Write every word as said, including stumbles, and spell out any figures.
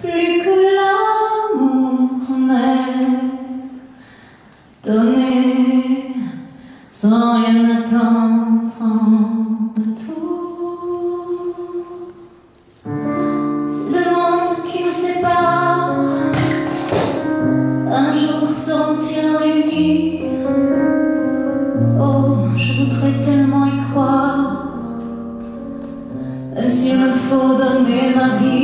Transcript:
plus que l'amour, mais donner sans rien attendre en retour. Ces deux mondes qui nous séparent, un jour seront-ils réunis? Oh, je voudrais tellement y croire, même s'il me faut donner ma vie.